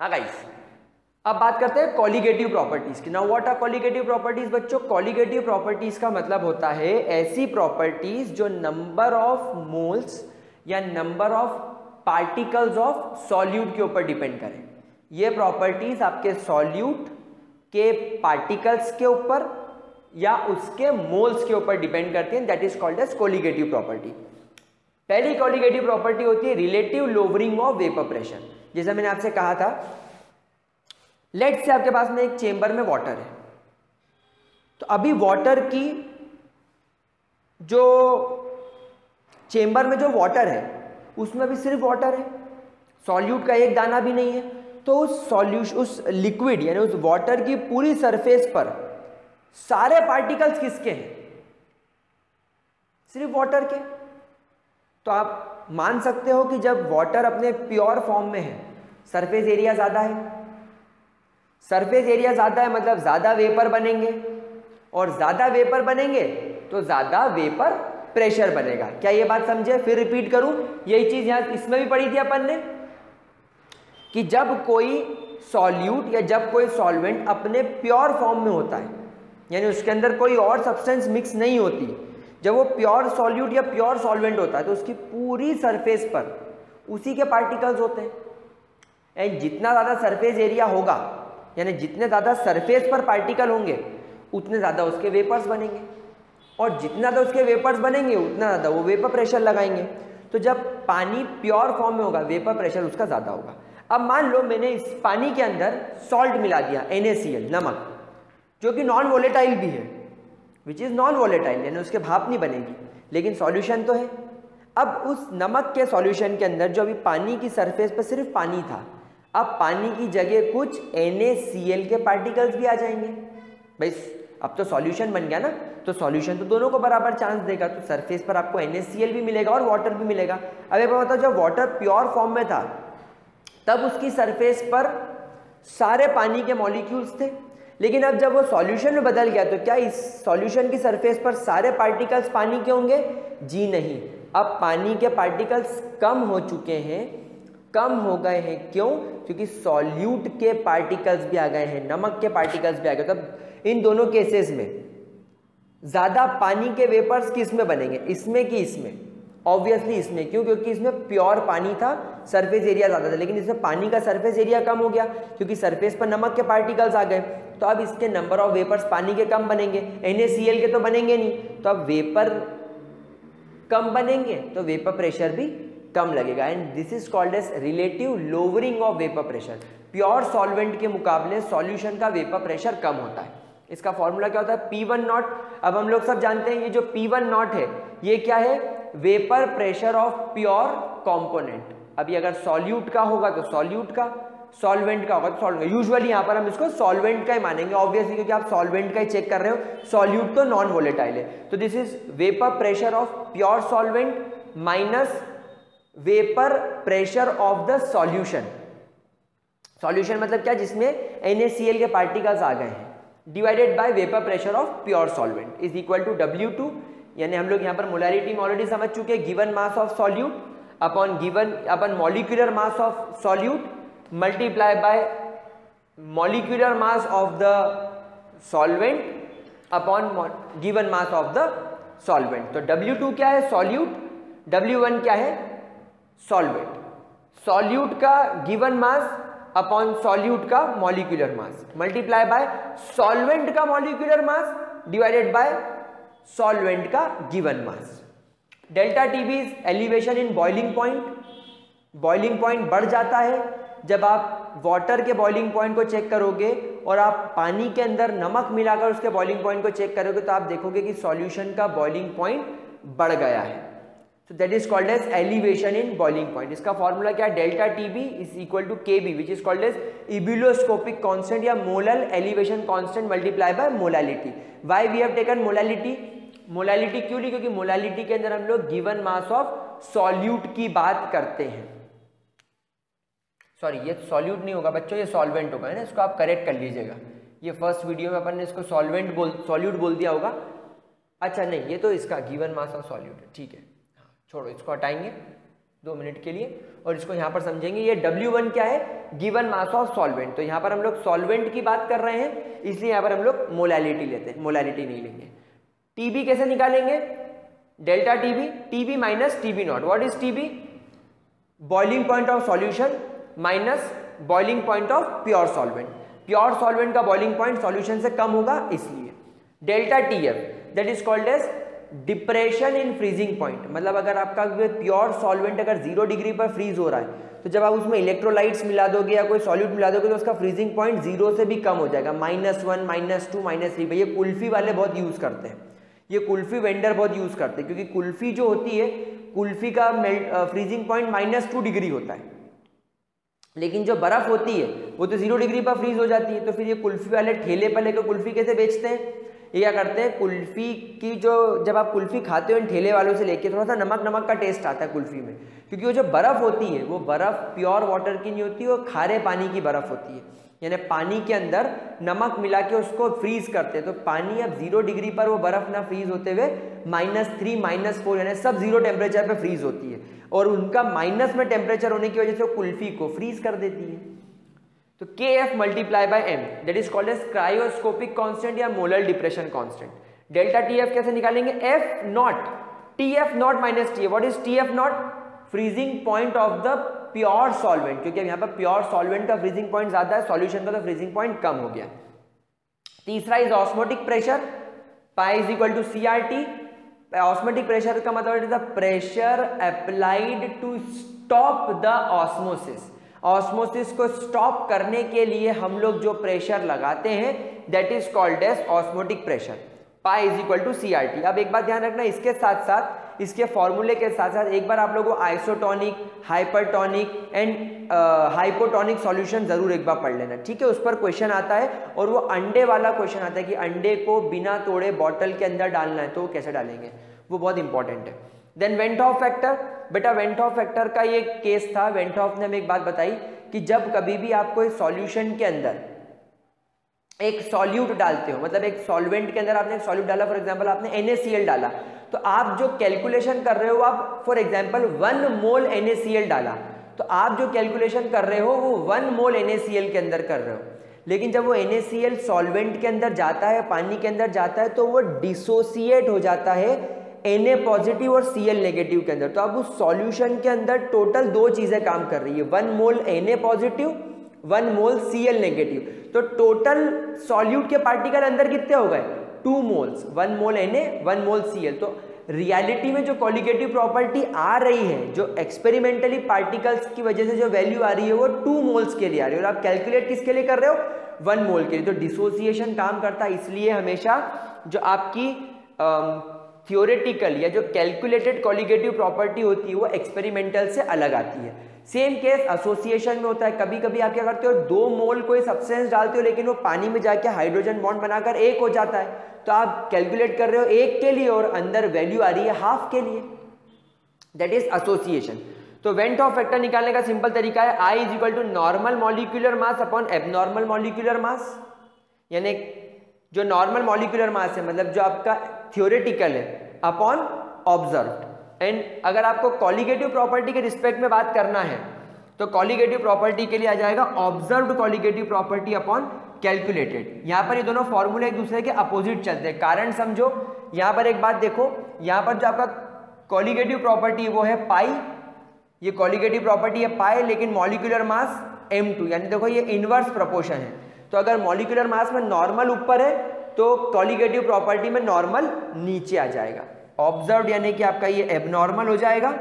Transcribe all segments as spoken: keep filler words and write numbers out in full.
हाँ गाइस, अब बात करते हैं कॉलिगेटिव प्रॉपर्टीज की। Now what are colligative properties बच्चों? कॉलिगेटिव प्रॉपर्टीज का मतलब होता है ऐसी प्रॉपर्टीज जो नंबर ऑफ मोल्स या number of particles of solute के ऊपर डिपेंड करें। ये प्रॉपर्टीज आपके सॉल्यूट के पार्टिकल्स के ऊपर या उसके मोल्स के ऊपर डिपेंड करती हैं। That is called as colligative property. पहली कॉलिगेटिव प्रॉपर्टी होती है relative lowering of vapour pressure. जैसा मैंने आपसे कहा था, लेट्स से आपके पास में एक चेंबर में वाटर है, तो अभी वाटर की जो चेंबर में जो वाटर है उसमें भी सिर्फ वाटर है, सॉल्यूट का एक दाना भी नहीं है। तो उस सॉल्यूशन उस लिक्विड यानी उस वाटर की पूरी सरफेस पर सारे पार्टिकल्स किसके हैं? सिर्फ वाटर के। तो आप मान सकते हो कि जब वाटर अपने प्योर फॉर्म में है, सरफेस एरिया ज्यादा है। सरफेस एरिया ज्यादा है मतलब ज्यादा वेपर बनेंगे, और ज्यादा वेपर बनेंगे तो ज्यादा वेपर प्रेशर बनेगा। क्या ये बात समझे? फिर रिपीट करूं, यही चीज यहां इसमें भी पढ़ी थी अपन ने कि जब कोई सॉल्यूट या जब कोई सॉल्वेंट अपने प्योर फॉर्म में होता है, यानी उसके अंदर कोई और सब्सटेंस मिक्स नहीं होती, जब वो प्योर सॉल्यूट या प्योर सॉल्वेंट होता है तो उसकी पूरी सरफेस पर उसी के पार्टिकल्स होते हैं। एंड जितना ज़्यादा सरफेस एरिया होगा, यानी जितने ज़्यादा सरफेस पर पार्टिकल होंगे उतने ज़्यादा उसके वेपर्स बनेंगे, और जितना ज़्यादा उसके वेपर्स बनेंगे उतना ज़्यादा वो वेपर प्रेशर लगाएंगे। तो जब पानी प्योर फॉर्म में होगा वेपर प्रेशर उसका ज़्यादा होगा। अब मान लो मैंने इस पानी के अंदर सॉल्ट मिला दिया, एन ए सी एल, नमक, जो कि नॉन वोलेटाइल भी है, विच इज़ नॉन वोलेटाइल, यानी उसके भाप नहीं बनेगी, लेकिन सॉल्यूशन तो है। अब उस नमक के सॉल्यूशन के अंदर जो अभी पानी की सरफेस पर सिर्फ पानी था, अब पानी की जगह कुछ एन ए सी एल के पार्टिकल्स भी आ जाएंगे। भाई अब तो सॉल्यूशन बन गया ना, तो सॉल्यूशन तो दोनों को बराबर चांस देगा, तो सरफेस पर आपको एन ए सी एल भी मिलेगा और वाटर भी मिलेगा। अब एक बात बताओ, जब वाटर प्योर फॉर्म में था तब उसकी सरफेस पर सारे पानी के मॉलिक्यूल्स थे, लेकिन अब जब वो सॉल्यूशन में बदल गया तो क्या इस सॉल्यूशन की सरफेस पर सारे पार्टिकल्स पानी के होंगे? जी नहीं, अब पानी के पार्टिकल्स कम हो चुके हैं, कम हो गए हैं। क्यों? क्योंकि सॉल्यूट के पार्टिकल्स भी आ गए हैं, नमक के पार्टिकल्स भी आ गए। तब इन दोनों केसेस में ज्यादा पानी के वेपर्स किस में बनेंगे, इसमें कि इसमें? ऑब्वियसली इसमें। क्यों? क्योंकि इसमें प्योर पानी था, सरफेस एरिया ज्यादा था, लेकिन इसमें पानी का सरफेस एरिया कम हो गया क्योंकि सरफेस पर नमक के पार्टिकल्स आ गए। तो अब इसके नंबर ऑफ वेपर्स पानी के कम बनेंगे, एन ए सी एल के तो बनेंगे नहीं, तो अब वेपर कम बनेंगे तो वेपर प्रेशर भी कम लगेगा। And this is called as relative lowering of vapour pressure. Pure solvent के मुकाबले सॉल्यूशन का वेपर प्रेशर कम होता है। इसका फॉर्मूला क्या होता है? P one naught. अब हम लोग सब जानते हैं ये जो पी वन नॉट है ये क्या है? Vapour pressure of pure component. अभी अगर सॉल्यूट का होगा तो सॉल्यूट का, सॉल्वेंट का होगा तो सॉल्वेंट। यूजुअली यहाँ पर हम इसको सॉल्वेंट का ही मानेंगे ऑब्वियसली, क्योंकि आप सॉल्वेंट का ही चेक कर रहे हो, सॉल्यूट तो नॉन वोलेटाइल है। तो this is vapour pressure of pure solvent minus vapour pressure of the solution. Solution मतलब क्या? जिसमें एन ए सी एल के पार्टिकल्स आ गए हैं, divided by vapour pressure of pure solvent is equal to W two. यानी हम लोग यहाँ पर मोलैरिटी में ऑलरेडी समझ चुके हैं, given mass of solute upon given upon molecular mass of solute multiply by molecular mass of the solvent upon given mass of the solvent. तो डब्ल्यू टू क्या है? सॉल्यूट। डब्ल्यू वन क्या है? Solvent. Solute का given mass upon solute का molecular mass multiply by solvent का molecular mass divided by solvent का given mass. Delta T B is elevation in boiling point. Boiling point बढ़ जाता है जब आप वाटर के बॉइलिंग पॉइंट को चेक करोगे और आप पानी के अंदर नमक मिलाकर उसके बॉइलिंग पॉइंट को चेक करोगे तो आप देखोगे कि सॉल्यूशन का बॉइलिंग पॉइंट बढ़ गया है। So that is called as elevation in boiling point. इसका फॉर्मूला क्या है? Delta T B is equal to K B which is called as ebullioscopic constant या molal elevation constant multiply by molality. Why we have taken molality? Molality क्यों ली? क्योंकि molality के अंदर हम लोग गिवन मास ऑफ सॉल्यूट की बात करते हैं। सॉरी, ये सॉल्यूट नहीं होगा बच्चों, ये सॉल्वेंट होगा, है ना? इसको आप करेक्ट कर लीजिएगा। ये फर्स्ट वीडियो में अपन ने इसको सॉल्वेंट बोल सॉल्यूट बोल दिया होगा। अच्छा नहीं, ये तो इसका गिवन मास ऑफ सॉल्यूट है, ठीक है, छोड़ो इसको हटाएंगे। दो मिनट के लिए, और इसको यहाँ पर समझेंगे। ये डब्ल्यू वन क्या है, गिवन मास ऑफ सॉल्वेंट। तो यहाँ पर हम लोग सॉल्वेंट की बात कर रहे हैं, इसलिए यहाँ पर हम लोग मोलैलिटी लेते हैं, मोलैलिटी नहीं लेंगे। टीबी कैसे निकालेंगे, delta TB, TB minus TB naught. What is TB, boiling point of solution minus boiling point of pure solvent. Pure solvent का बॉइलिंग पॉइंट सॉल्यूशन से कम होगा, इसलिए delta TF that is called as depression in freezing point. मतलब अगर आपका pure solvent अगर zero degree पर फ्रीज हो रहा है, तो जब आप उसमें इलेक्ट्रोलाइट्स मिला दोगे या कोई सॉल्यूट मिला दोगे तो उसका फ्रीजिंग पॉइंट जीरो से भी कम हो जाएगा, minus one, minus two, minus three. ये कुल्फी वाले बहुत यूज करते हैं, ये कुल्फी वेंडर बहुत यूज करते हैं, क्योंकि कुल्फी जो होती है, कुल्फी का melt freezing point minus two degree होता है, लेकिन जो बर्फ होती है वो तो जीरो डिग्री पर फ्रीज हो जाती है। तो फिर ये कुल्फी वाले ठेले पर लेकर कुल्फी कैसे बेचते हैं, ये क्या करते हैं, कुल्फी की जो जब आप कुल्फी खाते हो इन ठेले वालों से लेके, थोड़ा सा नमक नमक का टेस्ट आता है कुल्फी में, क्योंकि वो जो बर्फ होती है वो बर्फ प्योर वाटर की नहीं होती, वो खारे पानी की बर्फ होती है, यानी पानी के अंदर नमक मिला के उसको फ्रीज करते हैं। तो पानी अब जीरो डिग्री पर वो बर्फ ना फ्रीज होते हुए माइनस थ्री, माइनस फोर, यानी सब जीरो टेम्परेचर पे फ्रीज होती है, और उनका माइनस में टेम्परेचर होने की वजह से वो कुल्फी को फ्रीज कर देती है। तो K F multiply by M that is called as cryoscopic constant या molar depression constant. Delta T F कैसे निकालेंगे, F naught, T F naught minus T F. What is T F naught, freezing point of the pure solvent, क्योंकि अब यहाँ पर pure solvent का freezing point ज्यादा है, सॉल्यूशन का तो फ्रीजिंग पॉइंट कम हो गया। तीसरा is osmotic pressure, pi is equal to C R T. Osmotic pressure का मतलब is the pressure applied to stop the osmosis. Osmosis को स्टॉप करने के लिए हम लोग जो प्रेशर लगाते हैं that is called as osmotic pressure. Pi is equal to C R T. अब एक बात ध्यान रखना, इसके साथ साथ, इसके फॉर्मूले के साथ साथ एक बार आप लोगों को isotonic, hypertonic and hypotonic solution जरूर एक बार पढ़ लेना, ठीक है। उस पर क्वेश्चन आता है, और वो अंडे वाला क्वेश्चन आता है कि अंडे को बिना तोड़े बॉटल के अंदर डालना है, तो कैसे डालेंगे, वो बहुत इंपॉर्टेंट है। देन वेंट ऑफ फैक्टर, बेटा वेंट ऑफ फैक्टर का ये केस था। वेंट ऑफ ने हमें एक बात बताई कि जब कभी भी आपको इस सॉल्यूशन के अंदर एक सॉल्यूट डालते हो, मतलब एक सॉल्वेंट के अंदर आपने एक सॉल्यूट डाला, फॉर एग्जांपल आपने एन ए सी एल डाला, तो आप जो कैलकुलेशन कर रहे हो, आप for example one mole N A C L डाला, तो आप जो कैलकुलेशन कर रहे हो वो one mole N A C L के अंदर कर रहे हो। लेकिन जब वो N A C L solvent के अंदर जाता है, पानी के अंदर जाता है, तो वो डिसोसिएट हो जाता है Na पॉजिटिव और Cl नेगेटिव के अंदर। तो अब उस सॉल्यूशन के अंदर टोटल दो चीजें काम कर रही है, one mole Na positive, one mole Cl negative. तो टोटल सॉल्यूट के पार्टिकल अंदर कितने हो गए, two moles, one mole Na, one mole Cl। तो रियलिटी में जो कॉलिगेटिव प्रॉपर्टी आ रही है, जो एक्सपेरिमेंटली पार्टिकल्स की वजह से जो वैल्यू आ रही है, वो टू मोल्स के लिए आ रही है, और आप कैलकुलेट किसके लिए कर रहे हो, वन मोल के लिए। तो डिसोसिएशन काम करता है, इसलिए हमेशा जो आपकी थियोरेटिकल या जो कैलकुलेटेड कॉलिगेटिव प्रॉपर्टी होती है वो एक्सपेरिमेंटल से अलग आती है। सेम केस एसोसिएशन में होता है। कभी कभी आप क्या करते हो, दो मोल कोई सब्सटेंस डालते हो, लेकिन वो पानी में जाके हाइड्रोजन बॉन्ड बनाकर एक हो जाता है, तो आप कैलकुलेट कर रहे हो एक के लिए और अंदर वैल्यू आ रही है हाफ के लिए, दैट इज एसोसिएशन। तो वेंट ऑफ फैक्टर निकालने का सिंपल तरीका है, i is equal to normal molecular mass upon abnormal molecular mass. यानी जो नॉर्मल मॉलिक्यूलर मास है, मतलब जो आपका थियोरेटिकल है, अपॉन ऑब्जर्व्ड। एंड अगर आपको कॉलिगेटिव प्रॉपर्टी के रिस्पेक्ट में बात करना है, तो कॉलिगेटिव प्रॉपर्टी के लिए आ जाएगा observed colligative property upon calculated. यहां पर ये दोनों फॉर्मूले एक दूसरे के अपोजिट चलते हैं, कारण समझो। यहां पर एक बात देखो, यहां पर जो आपका कॉलिगेटिव प्रॉपर्टी वो है पाई, ये कॉलिगेटिव प्रॉपर्टी है पाई, लेकिन मॉलिक्यूलर मास एम टू, यानी देखो ये इनवर्स प्रोपोर्शन है। तो अगर मॉलिक्यूलर मास में नॉर्मल ऊपर है, तो कॉलिगेटिव प्रॉपर्टी में नॉर्मल नीचे आ जाएगा। ऑब्जर्व्ड यानी कि आपका ये एबनॉर्मल हो जाएगा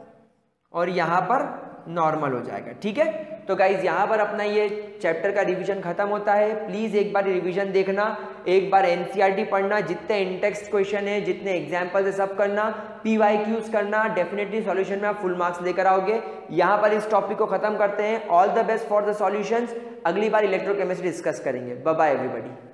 और यहां पर नॉर्मल हो जाएगा, ठीक है। तो गाइज यहाँ पर अपना ये चैप्टर का रिवीजन खत्म होता है। प्लीज एक बार रिवीजन देखना, एक बार एनसीईआरटी पढ़ना, जितने इनटेक्स्ट क्वेश्चन है, जितने एग्जाम्पल है सब करना, पीवाईक्यूज करना, डेफिनेटली सॉल्यूशन में आप फुल मार्क्स लेकर आओगे। यहाँ पर इस टॉपिक को खत्म करते हैं। All the best for the solutions. अगली बार इलेक्ट्रोकेमिस्ट्री डिस्कस करेंगे। Bye bye everybody.